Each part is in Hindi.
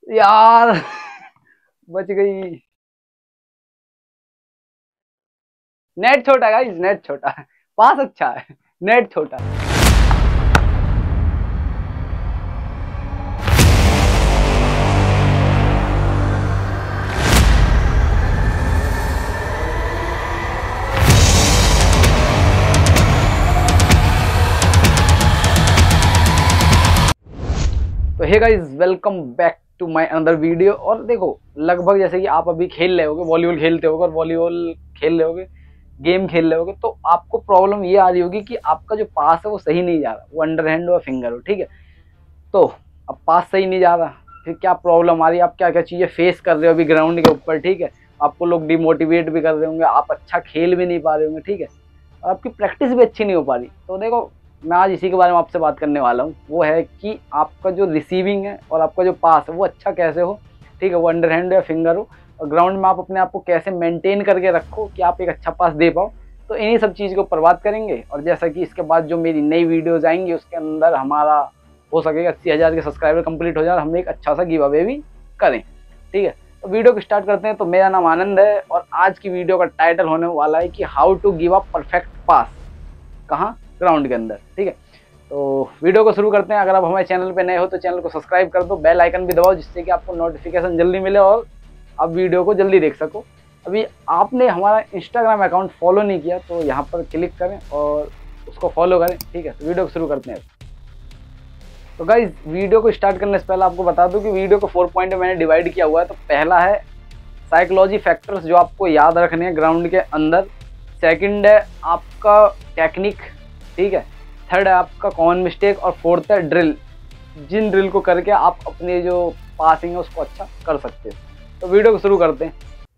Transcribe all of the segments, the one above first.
यार बच गई। नेट छोटा गाइस, नेट छोटा है, पास अच्छा है, नेट छोटा है। तो hey guys, welcome back to my another video. और देखो, लगभग जैसे कि आप अभी खेल रहे होगे, वॉलीबॉल खेलते होगे, और वॉलीबॉल खेल रहे होगे, गेम खेल रहे होगे, तो आपको प्रॉब्लम ये आ रही होगी कि आपका जो पास है वो सही नहीं जा रहा, वो अंडरहैंड और फिंगर हो, ठीक है। तो अब पास सही नहीं जा रहा, फिर क्या प्रॉब्लम आ रही है, आप क्या क्या चीज़ें फेस कर रहे हो अभी ग्राउंड के ऊपर, ठीक है। आपको लोग डिमोटिवेट भी कर रहे होंगे, आप अच्छा खेल भी नहीं पा रहे होंगे, ठीक है। और आपकी प्रैक्टिस भी अच्छी नहीं हो पा रही। तो देखो, मैं आज इसी के बारे में आपसे बात करने वाला हूँ। वो है कि आपका जो रिसीविंग है और आपका जो पास है वो अच्छा कैसे हो, ठीक है। वो अंडरहैंड या फिंगर हो, और ग्राउंड में आप अपने आप को कैसे मेंटेन करके रखो कि आप एक अच्छा पास दे पाओ। तो इन्हीं सब चीज़ के ऊपर बात करेंगे। और जैसा कि इसके बाद जो मेरी नई वीडियोज़ आएंगी उसके अंदर हमारा हो सकेगा 80,000 के सब्सक्राइबर कंप्लीट हो जाए, हम एक अच्छा सा गिव अवे भी करें, ठीक है। तो वीडियो को स्टार्ट करते हैं। तो मेरा नाम आनंद है और आज की वीडियो का टाइटल होने वाला है कि how to give a perfect pass, कहाँ, ग्राउंड के अंदर, ठीक है। तो वीडियो को शुरू करते हैं। अगर आप हमारे चैनल पे नए हो तो चैनल को सब्सक्राइब कर दो, बेल आइकन भी दबाओ, जिससे कि आपको नोटिफिकेशन जल्दी मिले और आप वीडियो को जल्दी देख सको। अभी आपने हमारा इंस्टाग्राम अकाउंट फॉलो नहीं किया तो यहाँ पर क्लिक करें और उसको फॉलो करें, ठीक है। तो वीडियो को शुरू करते हैं। तो गाइज, वीडियो को स्टार्ट करने से पहले आपको बता दूं कि वीडियो को 4 पॉइंट में मैंने डिवाइड किया हुआ है। तो पहला है साइकोलॉजी फैक्टर्स जो आपको याद रखने हैं ग्राउंड के अंदर। सेकंड है आपका टेक्निक, ठीक है। थर्ड है आपका कॉमन मिस्टेक, और फोर्थ है ड्रिल, जिन ड्रिल को करके आप अपने जो पासिंग है उसको अच्छा कर सकते हो। तो वीडियो को शुरू करते हैं।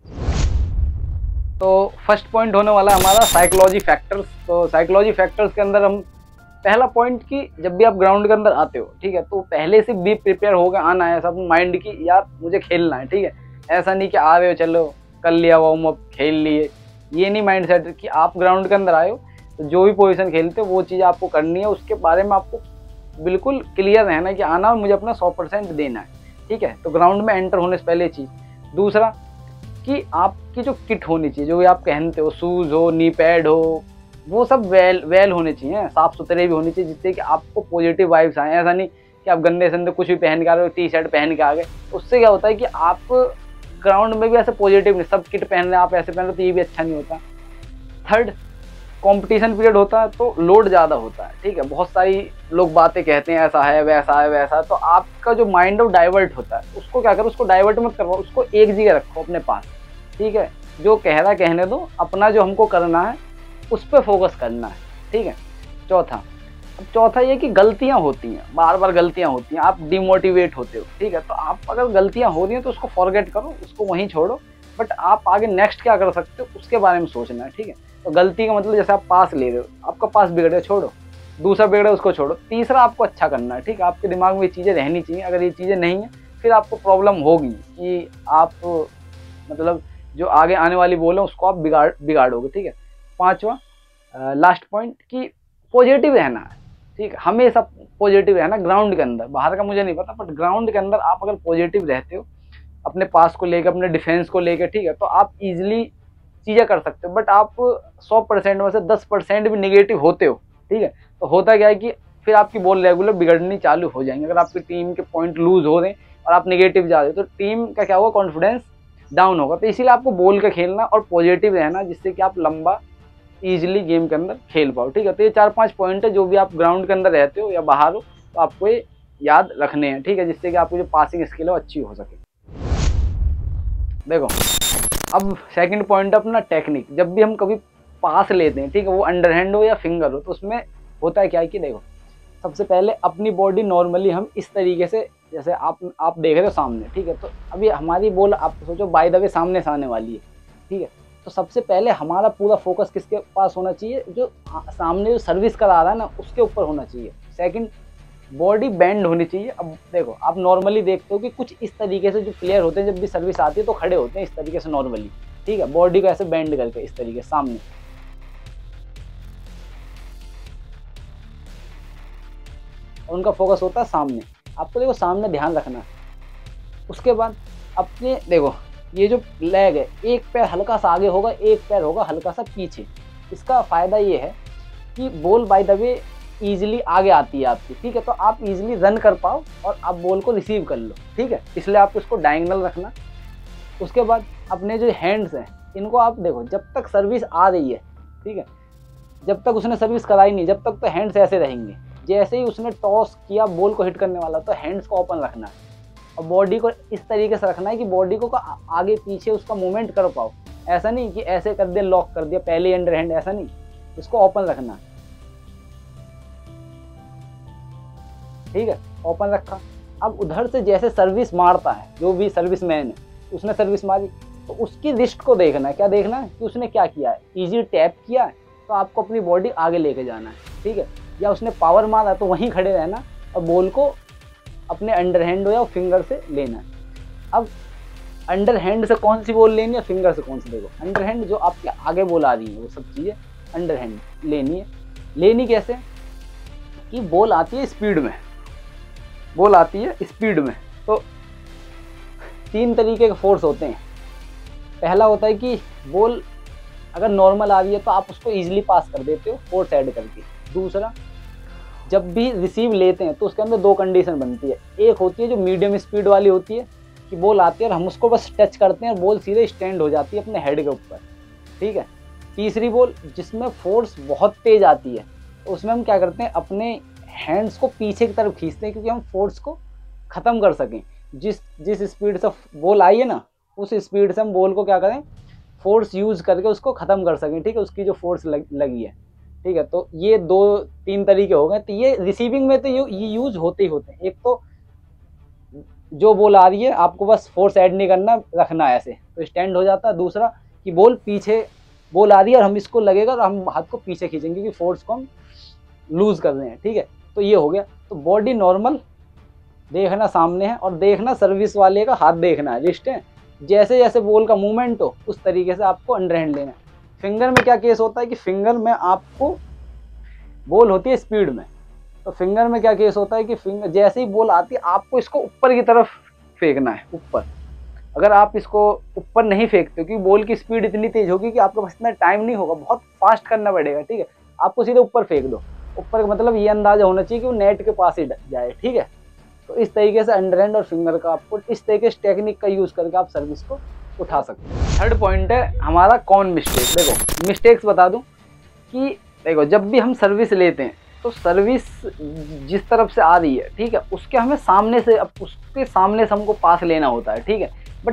तो फर्स्ट पॉइंट होने वाला है हमारा साइकोलॉजी फैक्टर्स। तो साइकोलॉजी फैक्टर्स के अंदर हम पहला पॉइंट कि जब भी आप ग्राउंड के अंदर आते हो, ठीक है, तो पहले से बी प्रिपेयर होकर आना है सब माइंड की, यार मुझे खेलना है, ठीक है। ऐसा नहीं कि आ रहे हो चलो कर लिया वार्म अप खेल लिए, ये नहीं माइंड सेट कि आप ग्राउंड के अंदर आए हो तो जो भी पोजीशन खेलते हो वो चीज़ आपको करनी है, उसके बारे में आपको बिल्कुल क्लियर रहना है कि आना और मुझे अपना 100% देना है, ठीक है। तो ग्राउंड में एंटर होने से पहले चीज़। दूसरा कि आपकी जो किट होनी चाहिए, जो भी आप पहनते हो, शूज़ हो, नी पैड हो, वो सब वेल होने चाहिए, साफ़ सुथरे भी होने चाहिए, जिससे कि आपको पॉजिटिव वाइब्स आए। ऐसा नहीं कि आप गंदे संदे कुछ भी पहन के आ रहे हो, टी शर्ट पहन के आ गए, उससे क्या होता है कि आप ग्राउंड में भी ऐसे पॉजिटिव नहीं, सब किट पहन रहे हैं आप ऐसे पहन रहे हो, तो ये भी अच्छा नहीं होता। थर्ड, कंपटीशन पीरियड होता है तो लोड ज़्यादा होता है, ठीक है। बहुत सारी लोग बातें कहते हैं, ऐसा है वैसा है वैसा है, तो आपका जो माइंड है डाइवर्ट होता है। उसको क्या करो, उसको डाइवर्ट मत करो, उसको एक जगह रखो अपने पास, ठीक है। जो कह रहा कहने दो, अपना जो हमको करना है उस पर फोकस करना है, ठीक है। चौथा, अब चौथा ये कि गलतियां होती हैं, बार बार गलतियां होती हैं, आप डिमोटिवेट होते हो, ठीक है। तो आप अगर गलतियां हो रही हैं तो उसको फॉरगेट करो, उसको वहीं छोड़ो, बट आप आगे नेक्स्ट क्या कर सकते हो उसके बारे में सोचना है, ठीक है। तो गलती का मतलब जैसे आप पास ले रहे हो, आपका पास बिगड़ गया, छोड़ो। दूसरा बिगड़ा उसको छोड़ो। तीसरा, आपको अच्छा करना है, ठीक है। आपके दिमाग में ये चीज़ें रहनी चाहिए। अगर ये चीज़ें नहीं है फिर आपको प्रॉब्लम होगी कि आप मतलब जो आगे आने वाली बॉल है उसको आप बिगाड़ोगे, ठीक है। पांचवा, लास्ट पॉइंट कि पॉजिटिव रहना है, ठीक है। हमेशा पॉजिटिव रहना ग्राउंड के अंदर, बाहर का मुझे नहीं पता, बट ग्राउंड के अंदर आप अगर पॉजिटिव रहते हो अपने पास को लेकर, अपने डिफेंस को लेकर, ठीक है, तो आप इजीली चीज़ें कर सकते हो। बट आप 100% में से 10% भी निगेटिव होते हो, ठीक है, तो होता क्या है कि फिर आपकी बॉल रेगुलर बिगड़नी चालू हो जाएंगे। अगर आपकी टीम के पॉइंट लूज हो रहे हैं और आप निगेटिव जा रहे हो तो टीम का क्या होगा, कॉन्फिडेंस डाउन होगा। तो इसीलिए आपको बॉल का खेलना और पॉजिटिव रहना, जिससे कि आप लंबा ईजिली गेम के अंदर खेल पाओ, ठीक है। तो ये 4-5 पॉइंट है जो भी आप ग्राउंड के अंदर रहते हो या बाहर हो तो आपको ये याद रखने हैं, ठीक है, जिससे कि आपकी जो पासिंग स्किल है वो अच्छी हो सके। देखो, अब सेकंड पॉइंट अपना टेक्निक। जब भी हम कभी पास लेते हैं, ठीक है, वो अंडरहैंड हो या फिंगर हो, तो उसमें होता है क्या है कि देखो, सबसे पहले अपनी बॉडी नॉर्मली हम इस तरीके से, जैसे आप देख रहे हो सामने, ठीक है, तो अभी हमारी बॉल आप सोचो बाय द वे सामने से आने वाली है, ठीक है। तो सबसे पहले हमारा पूरा फोकस किसके पास होना चाहिए, जो सामने जो सर्विस करा रहा है ना उसके ऊपर होना चाहिए। सेकंड, बॉडी बेंड होनी चाहिए। अब देखो, आप नॉर्मली देखते हो कि कुछ इस तरीके से जो प्लेयर होते हैं जब भी सर्विस आती है तो खड़े होते हैं इस तरीके से नॉर्मली, ठीक है, बॉडी को ऐसे बेंड करके इस तरीके सामने। और उनका फोकस होता है सामने। आपको देखो सामने ध्यान रखना है, उसके बाद अपने देखो ये जो लेग है, एक पैर हल्का सा आगे होगा, एक पैर होगा हल्का सा पीछे। इसका फ़ायदा ये है कि ball by the way easily आगे आती है आपकी, ठीक है, तो आप ईजिली रन कर पाओ और आप बॉल को रिसीव कर लो, ठीक है, इसलिए आप इसको डायगोनल रखना। उसके बाद अपने जो हैंड्स हैं इनको आप देखो, जब तक सर्विस आ रही है, ठीक है, जब तक उसने सर्विस कराई नहीं, जब तक तो हैंड्स ऐसे रहेंगे। जैसे ही उसने टॉस किया बॉल को हिट करने वाला, तो हैंड्स को ओपन रखना है और बॉडी को इस तरीके से रखना है कि बॉडी को आगे पीछे उसका मूवमेंट कर पाओ। ऐसा नहीं कि ऐसे कर दिया, लॉक कर दिया, पहले अंडर हैंड, ऐसा नहीं, इसको ओपन रखना है, ठीक है, ओपन रखा। अब उधर से जैसे सर्विस मारता है जो भी सर्विस मैन है, उसने सर्विस मारी तो उसकी रिस्ट को देखना है। क्या देखना है कि उसने क्या किया है, इजी टैप किया है तो आपको अपनी बॉडी आगे लेके जाना है, ठीक है, या उसने पावर मारा तो वहीं खड़े रहना और बॉल को अपने अंडर हैंड हो या फिंगर से लेना है। अब अंडर हैंड से कौन सी बॉल लेनी है, फिंगर से कौन सी, देखो अंडर हैंड जो आपके आगे बॉल आ रही है वो सब चीज़ें अंडर हैंड लेनी है। लेनी कैसे कि बॉल आती है स्पीड में, बॉल आती है स्पीड में, तो 3 तरीके के फोर्स होते हैं। पहला होता है कि बॉल अगर नॉर्मल आ रही है तो आप उसको इजीली पास कर देते हो फोर्स ऐड करके। दूसरा, जब भी रिसीव लेते हैं तो उसके अंदर 2 कंडीशन बनती है। एक होती है जो मीडियम स्पीड वाली होती है कि बॉल आती है और हम उसको बस टच करते हैं और बॉल सीधे स्टैंड हो जाती है अपने हेड के ऊपर, ठीक है। तीसरी बॉल जिसमें फोर्स बहुत तेज आती है, तो उसमें हम क्या करते हैं, अपने हैंड्स को पीछे की तरफ खींचते हैं क्योंकि हम फोर्स को ख़त्म कर सकें। जिस स्पीड से बॉल आई है ना, उस स्पीड से हम बॉल को क्या करें, फोर्स यूज़ करके उसको ख़त्म कर सकें, ठीक है, उसकी जो फोर्स लगी है, ठीक है। तो ये 2-3 तरीके हो गए। तो ये रिसीविंग में तो ये यूज़ होते ही होते हैं। एक तो जो बॉल आ रही है आपको बस फोर्स ऐड नहीं करना, रखना है ऐसे तो स्टैंड हो जाता है। दूसरा कि बॉल पीछे बॉल आ रही है और हम इसको लगेगा तो हम हाथ को पीछे खींचेंगे क्योंकि फोर्स को हम लूज़ कर रहे हैं, ठीक है। तो ये हो गया। तो बॉडी नॉर्मल देखना सामने है और देखना सर्विस वाले का हाथ देखना है, रिस्ट है, जैसे जैसे बॉल का मूवमेंट हो उस तरीके से आपको अंडर हैंड लेना है। फिंगर में क्या केस होता है कि फिंगर में आपको बॉल होती है स्पीड में, तो फिंगर में क्या केस होता है कि फिंगर जैसे ही बॉल आती है आपको इसको ऊपर की तरफ फेंकना है, ऊपर। अगर आप इसको ऊपर नहीं फेंकते क्योंकि बॉल की स्पीड इतनी तेज होगी कि आपके पास इतना टाइम नहीं होगा, बहुत फास्ट करना पड़ेगा, ठीक है। आपको सीधे ऊपर फेंक दो। ऊपर का मतलब ये अंदाजा होना चाहिए कि वो नेट के पास ही जाए, ठीक है। तो इस तरीके से अंडर हैंड और फिंगर का आपको इस तरीके से टेक्निक का यूज़ करके आप सर्विस को उठा सकते हैं। थर्ड पॉइंट है हमारा कौन मिस्टेक। देखो मिस्टेक्स बता दूं कि देखो जब भी हम सर्विस लेते हैं तो सर्विस जिस तरफ से आ रही है, ठीक है, उसके हमें सामने से हमको पास लेना होता है, ठीक है। बट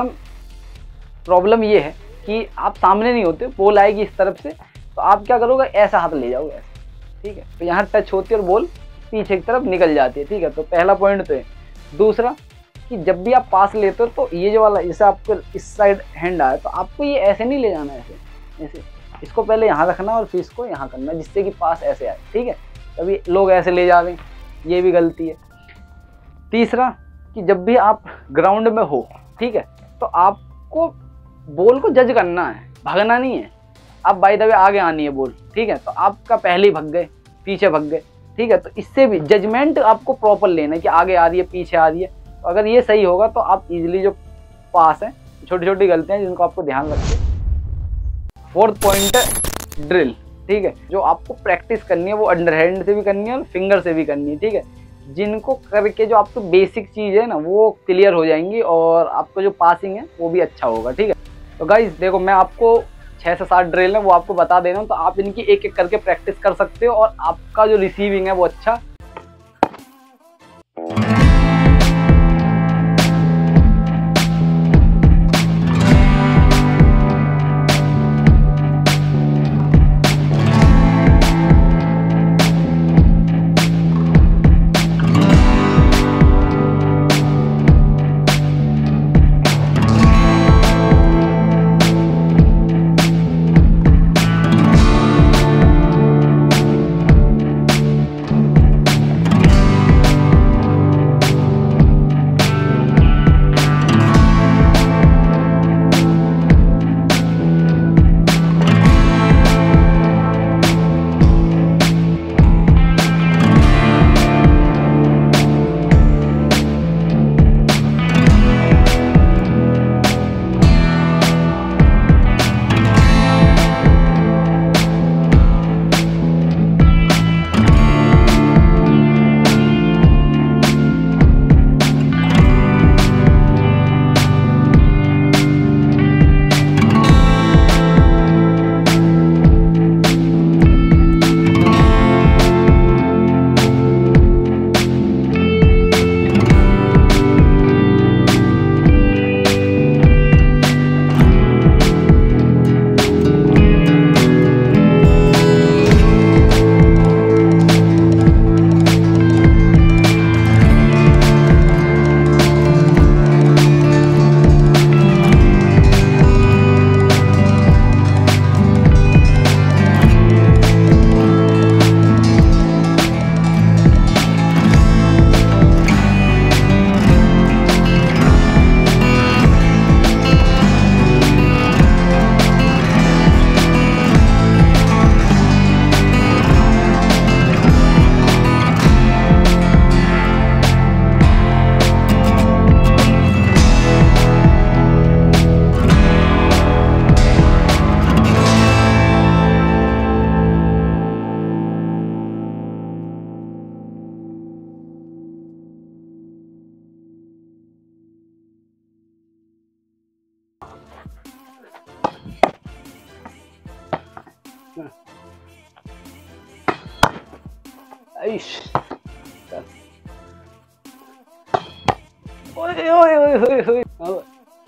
प्रॉब्लम ये है कि आप सामने नहीं होते, बॉल आएगी इस तरफ से तो आप क्या करोगे, ऐसा हाथ ले जाओगे ऐसे, ठीक है। तो यहाँ टच होती है और बॉल पीछे की तरफ निकल जाती है, ठीक है। तो पहला पॉइंट तो है। दूसरा कि जब भी आप पास लेते हो तो ये जो वाला, जैसे आपको इस साइड हैंड आया तो आपको ये ऐसे नहीं ले जाना है, ऐसे इसको पहले यहाँ रखना और फिर इसको यहाँ करना जिससे कि पास ऐसे आए, ठीक है। तभी लोग ऐसे ले जा रहे हैं, ये भी गलती है। तीसरा कि जब भी आप ग्राउंड में हो, ठीक है, तो आपको बॉल को जज करना है, भागना नहीं है। आप बाय द वे आगे आनी है बॉल, ठीक है, तो आपका पहले ही भग गए, पीछे भग गए, ठीक है। तो इससे भी जजमेंट आपको प्रॉपर लेना है कि आगे आ रही है, पीछे आ रही है। तो अगर ये सही होगा तो आप इजीली जो पास है, छोटी छोटी गलतियां जिनको आपको ध्यान रखिए। फोर्थ पॉइंट है ड्रिल, ठीक है। जो आपको प्रैक्टिस करनी है वो अंडर हैंड से भी करनी है और फिंगर से भी करनी है, ठीक है। जिनको करके जो आपको बेसिक चीज़ है ना वो क्लियर हो जाएंगी और आपको जो पासिंग है वो भी अच्छा होगा, ठीक है। तो गाइस देखो मैं आपको 6 से 7 ड्रिल है वो आपको बता दे रहा हूँ, तो आप इनकी एक एक करके प्रैक्टिस कर सकते हो और आपका जो रिसीविंग है वो अच्छा ओए ओए ओए ओए ओए।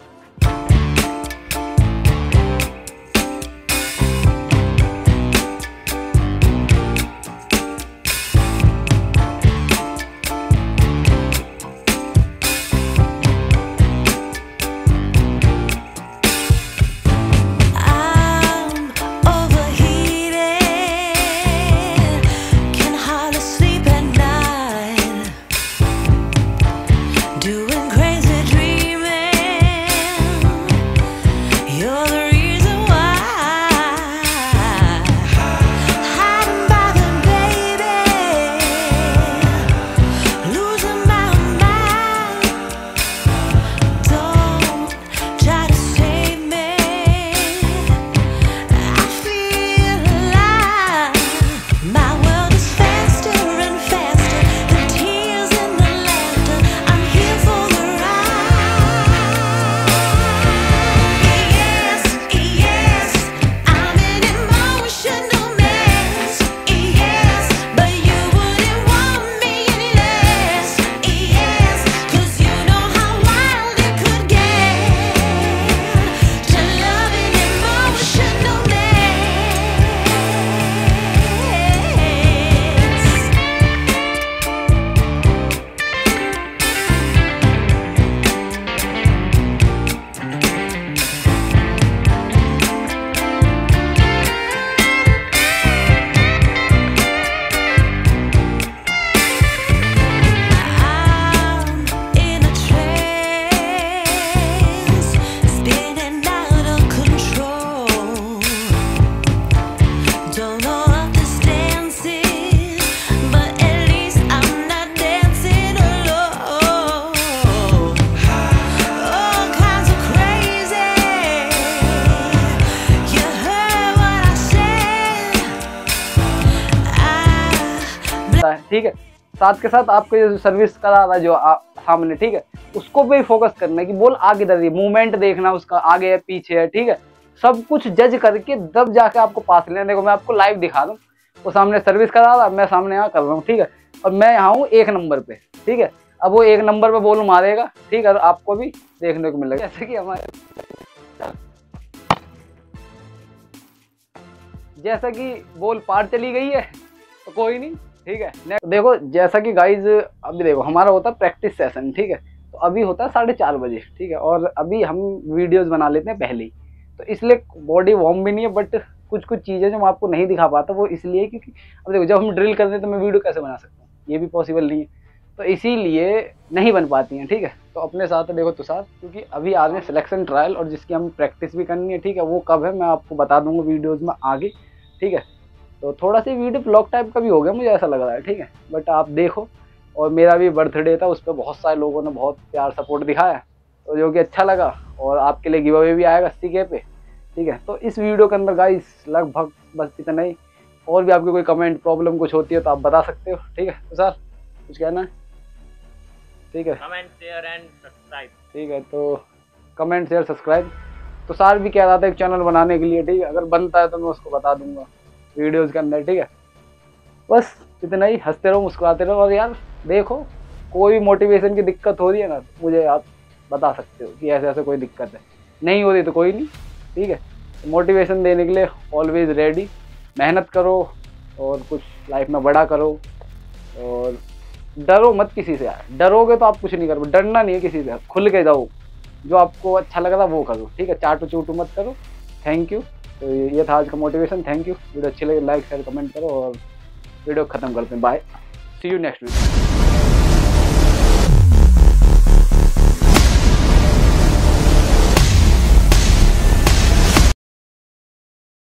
ठीक है, साथ के साथ आपको ये सर्विस करा रहा है जो सामने, ठीक है, उसको भी फोकस करना है कि बॉल आगे दर रही, मूवमेंट देखना उसका, आगे है पीछे है, ठीक है, सब कुछ जज करके तब जाके आपको पास लेना। देखो मैं आपको लाइव दिखा दूं, वो सामने सर्विस करा रहा, मैं सामने यहाँ कर रहा हूँ, ठीक है, और मैं यहाँ हूँ 1 नंबर पे, ठीक है। अब वो 1 नंबर पे बॉल मारेगा, ठीक है, और आपको भी देखने को मिलेगा। जैसा कि बॉल पार चली गई है तो कोई नहीं, ठीक है। देखो जैसा कि गाइज अभी देखो हमारा होता है प्रैक्टिस सेशन, ठीक है, तो अभी होता है 4:30 बजे, ठीक है, और अभी हम वीडियोस बना लेते हैं पहले ही, तो इसलिए बॉडी वार्म भी नहीं है। बट कुछ कुछ चीज़ें जो मैं आपको नहीं दिखा पाता वो इसलिए क्योंकि अब देखो जब हम ड्रिल करते हैं तो मैं वीडियो कैसे बना सकता हूँ, ये भी पॉसिबल नहीं है, तो इसीलिए नहीं बन पाती हैं, ठीक है। तो अपने साथ देखो तुषार, क्योंकि अभी आ रहे हैं सिलेक्शन ट्रायल और जिसकी हम प्रैक्टिस भी करनी है, ठीक है, वो कब है मैं आपको बता दूंगा वीडियोज़ में आगे, ठीक है। तो थोड़ा सी वीडियो ब्लॉग टाइप का भी हो गया मुझे ऐसा लग रहा है, ठीक है, बट आप देखो। और मेरा भी बर्थडे था, उस पर बहुत सारे लोगों ने बहुत प्यार सपोर्ट दिखाया, तो जो कि अच्छा लगा, और आपके लिए गिव अवे भी आएगा 80K पे, ठीक है। तो इस वीडियो के अंदर गाइस लगभग बस इतना ही, और भी आपकी कोई कमेंट प्रॉब्लम कुछ होती है तो आप बता सकते हो, ठीक है। तो सर कुछ कहना है? ठीक है, कमेंट शेयर एंड सब्सक्राइब, ठीक है, तो कमेंट शेयर सब्सक्राइब। तो सर भी कह रहा था एक चैनल बनाने के लिए, ठीक है, अगर बनता है तो मैं उसको बता दूंगा वीडियोस के अंदर, ठीक है। बस इतना ही, हंसते रहो मुस्कुराते रहो, और यार देखो कोई भी मोटिवेशन की दिक्कत हो रही है ना तो मुझे आप बता सकते हो कि ऐसे ऐसे कोई दिक्कत है, नहीं हो रही तो कोई नहीं, ठीक है। मोटिवेशन देने के लिए ऑलवेज रेडी, मेहनत करो और कुछ लाइफ में बड़ा करो, और डरो मत किसी से यार, डरोगे तो आप कुछ नहीं करोगे, डरना नहीं है किसी से, खुल के जाओ, जो आपको अच्छा लग रहा है वो करो, ठीक है, चाटू चूटू मत करो। Thank you. तो ये था आज का मोटिवेशन, थैंक यू। वीडियो अच्छी लगे लाइक शेयर कमेंट करो, और वीडियो खत्म करते हैं, bye, see you next video.